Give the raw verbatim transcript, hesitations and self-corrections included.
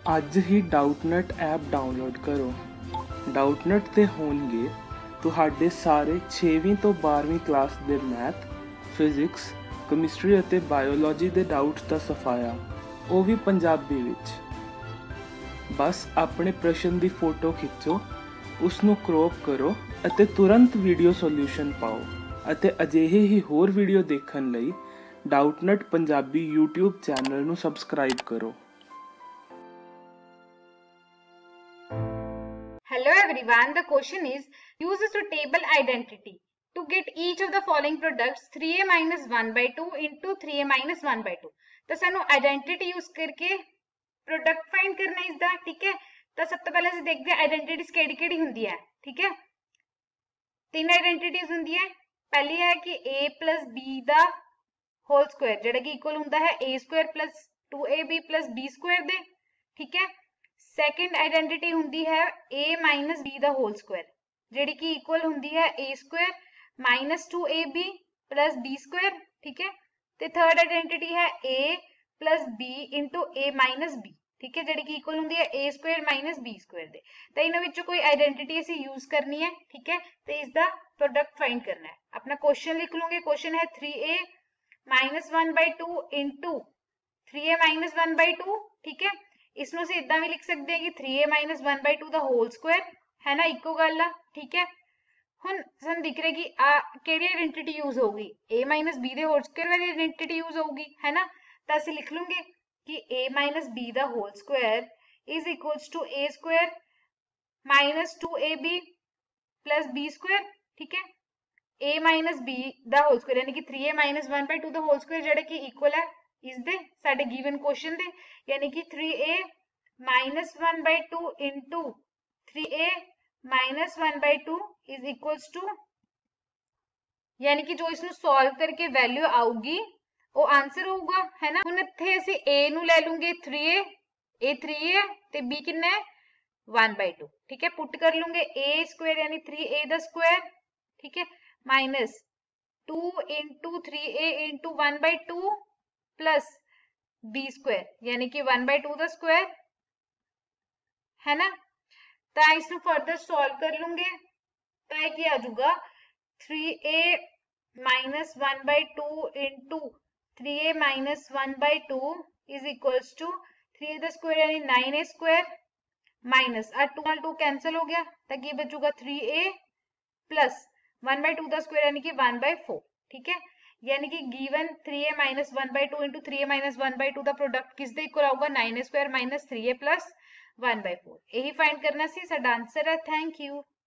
ਅੱਜ ਹੀ Doubtnut app download ਕਰੋ। ਡਾਊਟਨਟ ਤੇ ਹੋਣਗੇ ਤੁਹਾਡੇ ਸਾਰੇ ਛੇਵੀਂ ਤੋਂ ਬਾਰ੍ਹਵੀਂ ਕਲਾਸ ਦੇ ਮੈਥ, ਫਿਜ਼ਿਕਸ, ਕੈਮਿਸਟਰੀ ਅਤੇ ਬਾਇਓਲੋਜੀ ਦੇ ਡਾਊਟਸ ਦਾ ਸਫਾਇਆ, ਉਹ ਵੀ ਪੰਜਾਬੀ ਵਿੱਚ। ਬਸ ਆਪਣੇ ਪ੍ਰਸ਼ਨ ਦੀ ਫੋਟੋ ਖਿੱਚੋ, ਉਸ ਨੂੰ ਕ੍ਰੌਪ ਕਰੋ ਅਤੇ ਤੁਰੰਤ ਵੀਡੀਓ ਸੋਲੂਸ਼ਨ ਪਾਓ। ਅਤੇ ਅਜਿਹੇ ਹੀ ਹੋਰ ਵੀਡੀਓ ਦੇਖਣ ਲਈ ਡਾਊਟਨਟ ਪੰਜਾਬੀ YouTube ਚੈਨਲ ਨੂੰ ਸਬਸਕ੍ਰਾਈਬ ਕਰੋ। Hello everyone, the question is use a table identity to get each of the following products three a minus one by two into three a minus one by two। तो सानू identity use करके product find करना इसदा, ठीक है। तो सब तो पहले ਅਸੀਂ ਦੇਖਦੇ ਹਾਂ ਆइडेंटिटीज ਕਿਹੜੀ ਕਿਹੜੀ ਹੁੰਦੀ ਹੈ, ਠੀਕ ਹੈ। तीन आइडेंटिटीज ਹੁੰਦੀ है। पहली है कि a plus b ਦਾ होल स्क्वायर ਜਿਹੜਾ ਕਿ ਇਕੁਅਲ ਹੁੰਦਾ ਹੈ a square plus two a b plus b square ਦੇ, ठीक है। सैकेंड आइडेंटिटी हुंदी है a माइनस b दा होल स्क्वायर जेडी की इक्वल हुंदी है a square minus two A B plus b square, ठीक है। ते थर्ड आइडेंटिटी है a plus b into a minus b, ठीक है, जेडी की इक्वल हुंदी है a square minus b square दे। तो इन्हां विचों कोई आइडेंटिटी असीं यूज करनी है, ठीक है। तो इसदा प्रोडक्ट फाइंड करना है। अपना क्वेश्चन लिख लूंगे। क्वेश्चन है three A minus one by two into three A minus one by two, ठीक है। इसनों से इदा भी लिख सकते हैं कि three A minus one by two दा होल स्क्वायर है ना, इको गल आ, ठीक है। हुण सन दिख रहा है कि आ केड़ी आइडेंटिटी यूज होगी, a माइनस b दे होल स्क्वायर वाली आइडेंटिटी यूज होगी, है ना। तो असं लिख लूंगे कि a माइनस b दा whole square is equals to a square minus two A B plus b square, ठीक है। a माइनस b दा होल स्क्वायर यानी कि three A minus one by two दा होल स्क्वायर जेड़ा कि इक्वल है इस दे साडे गिवन क्वेश्चन दे, यानी कि three A minus one by two into three A minus one by two is equals to, यानी कि जो इसनु सॉल्व करके वैल्यू आऊगी वो आंसर होगा, है ना। हुण इत्थे असीं a नू ले लूंगे थ्री ए, a थ्री है ते b कितना है वन बाय टू, ठीक है। पुट कर लूंगे a स्क्वायर यानी थ्री ए दा स्क्वायर, ठीक है, minus two into three A into one by two plus B square यानी कि वन बाय टू दा स्क्वायर, है ना। तो इसको फर्दर सॉल्व कर लूंगे तो ये क्या आ जाऊगा three A minus one by two into three A minus one by two is equals to three A दा स्क्वायर यानी नाइन ए स्क्वायर माइनस आ टू टू कैंसिल हो गया तो ये बचूगा three A plus one by two दा square यानी कि वन बाय फोर, ठीक है। यानी कि given three A minus one by two into three A minus one by to का प्रोडक्ट किस दे इक्वल आऊगा nine A square minus three A plus one by four. यही फाइंड करना सी साडा आंसर है। Thank you.